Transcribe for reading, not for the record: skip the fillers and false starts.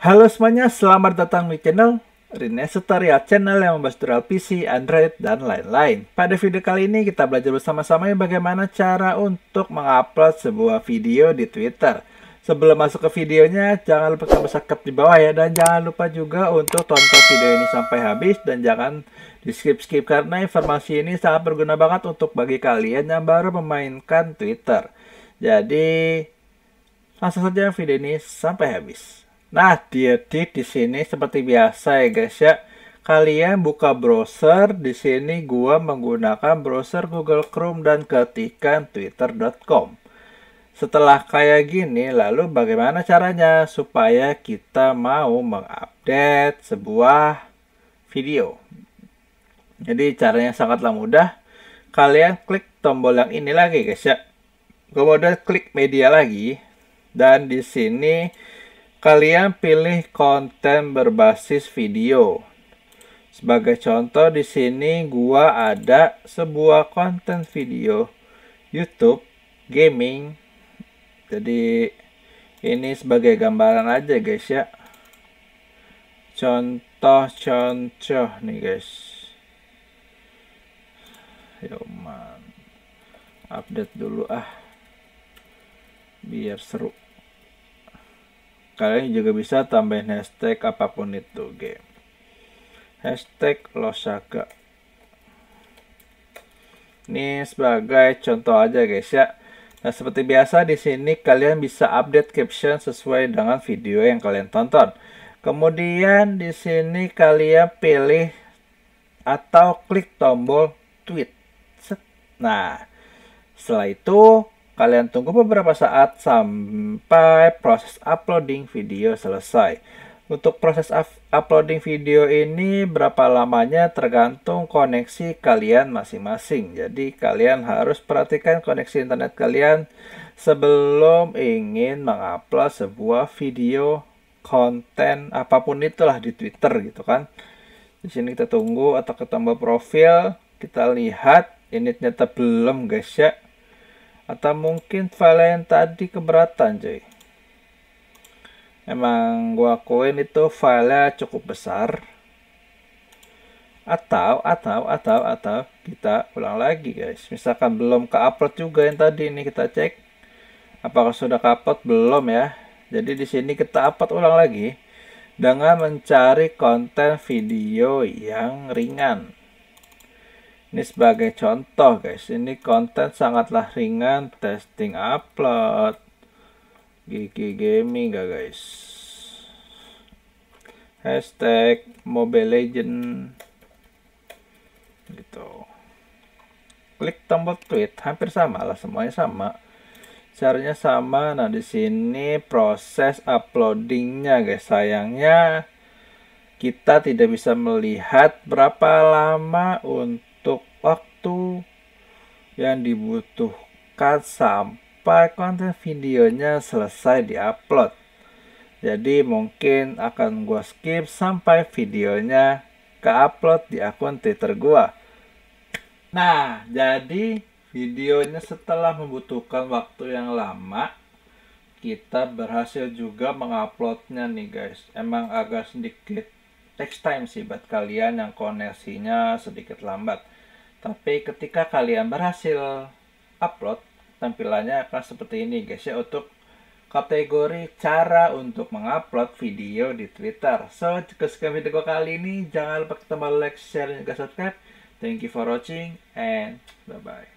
Halo semuanya, selamat datang di channel Rines Tutorial, channel yang membahas tutorial PC, Android, dan lain-lain. Pada video kali ini kita belajar bersama-sama bagaimana cara untuk mengupload sebuah video di Twitter. Sebelum masuk ke videonya, jangan lupa tombol subscribe di bawah ya, dan jangan lupa juga untuk tonton video ini sampai habis dan jangan di skip-skip karena informasi ini sangat berguna banget untuk bagi kalian yang baru memainkan Twitter. Jadi langsung saja video ini sampai habis. Nah, di sini seperti biasa ya guys ya. Kalian buka browser, di sini gua menggunakan browser Google Chrome dan ketikkan twitter.com. Setelah kayak gini, lalu bagaimana caranya supaya kita mau mengupdate sebuah video? Jadi caranya sangatlah mudah. Kalian klik tombol yang ini lagi guys ya. Kemudian klik media lagi dan di sini kalian pilih konten berbasis video. Sebagai contoh di sini gua ada sebuah konten video YouTube gaming. Jadi ini sebagai gambaran aja guys ya. Contoh-contoh nih guys. Yo man. Update dulu biar seru. Kalian juga bisa tambahin hashtag apapun itu game. Hashtag Losaka. Ini sebagai contoh aja guys ya. Nah, seperti biasa di sini kalian bisa update caption sesuai dengan video yang kalian tonton. Kemudian di sini kalian pilih atau klik tombol tweet. Nah, setelah itu kalian tunggu beberapa saat sampai proses uploading video selesai. Untuk proses uploading video ini berapa lamanya tergantung koneksi kalian masing-masing. Jadi kalian harus perhatikan koneksi internet kalian sebelum ingin mengupload sebuah video konten apapun itulah di Twitter gitu kan. Di sini kita tunggu atau ke tombol profil, kita lihat ini ternyata belum guys ya. Atau mungkin file yang tadi keberatan cuy. Emang gua akuin itu filenya cukup besar. Atau kita ulang lagi guys. Misalkan belum ke-upload juga yang tadi ini kita cek. Apakah sudah ke-upload belum ya. Jadi di sini kita upload ulang lagi dengan mencari konten video yang ringan. Ini sebagai contoh guys, ini konten sangatlah ringan, testing upload, Gigi Gaming gak guys, hashtag Mobile Legend, gitu. Klik tombol tweet, hampir sama lah, semuanya sama, caranya sama. Nah di sini proses uploadingnya guys, sayangnya kita tidak bisa melihat berapa lama untuk waktu yang dibutuhkan sampai konten videonya selesai diupload. Jadi mungkin akan gua skip sampai videonya ke-upload di akun Twitter gua. Nah, jadi videonya setelah membutuhkan waktu yang lama, kita berhasil juga menguploadnya nih guys. Emang agak sedikit takes time sih buat kalian yang koneksinya sedikit lambat. Tapi ketika kalian berhasil upload, tampilannya akan seperti ini guys ya, untuk kategori cara untuk mengupload video di Twitter. So, jika suka video kali ini, jangan lupa tombol like, share, dan juga subscribe. Thank you for watching and bye-bye.